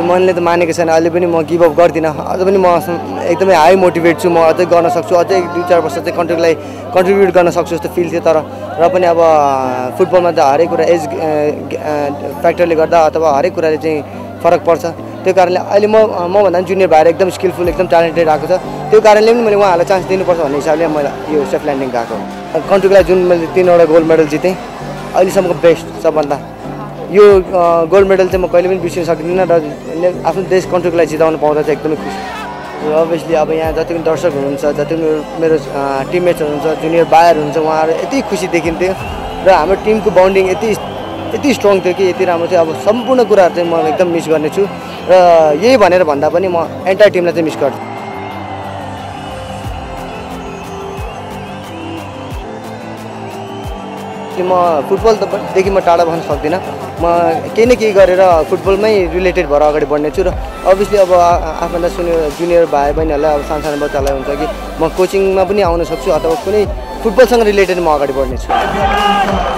मनले त मानेको छैन अहिले पनि म गिभ अप गर्दिनँ अझ पनि म एकदमै हाई मोटिभेट छु म अझै गर्न सक्छु अझै 2-4 वर्ष चाहिँ कन्ट्रीलाई कन्ट्रिब्युट गर्न सक्छु जस्तो फिल थियो तर र पनि अब फुटबलमा त हरेक कुरा एज फ्याक्टरले गर्दा अथवा हरेक कुराले चाहिँ फरक पर्छ त्यो कारणले अहिले मभन्दा जुनियर भाइहरू एकदम स्किलफुल एकदम ट्यालेन्टेड आएको छ त्यो कारणले पनि मैले उहाँहरूलाई चान्स दिनुपर्छ भन्ने हिसाबले मैले यो सेफ ल्यान्डिङ गएको कन्ट्रीलाई जुन मैले 3वटा गोल्ड मेडल जितेँ अहिलेसम्मको बेस्ट सबभन्दा यो गोल्ड मेडल चाहिँ म कहिले पनि बिर्सिन सक्दिनँ र आफ्नो देश कन्ट्रीलाई जिताउनु पाउँदा चाहिँ एकदमै खुसी अभियसली अब यहाँ जति पनि दर्शक हुनुहुन्छ जति पनि मेरो टिममेट्सहरू हुनुहुन्छ जुनियर भाइहरू हुनुहुन्छ उहाँहरू यति खुसी देखिन्थ्यो र हाम्रो टिमको बन्डिङ यति स्ट्रङ थियो कि यति राम्रो थियो अब सम्पूर्ण कुराहरू चाहिँ म एकदम मिस गर्नेछु र यही भनेर भन्दा पनि म एन्टायर टिमलाई चाहिँ मिस गर्छु म फुटबलदेखि म टाढा बस्न सक्दिनँ म केही न केही गरेर फुटबलमै रिलेटेड भएर अगाडि बढ्नेछु र अभियसली अब आफूभन्दा जुनियर भाइ बहिनीहरूलाई अब सानो बच्चालाई हुन्छ कि म कोचिङमा पनि आउन सक्छु अथवा कुनै फुटबलसँग रिलेटेड म अगाडि बढ्नेछु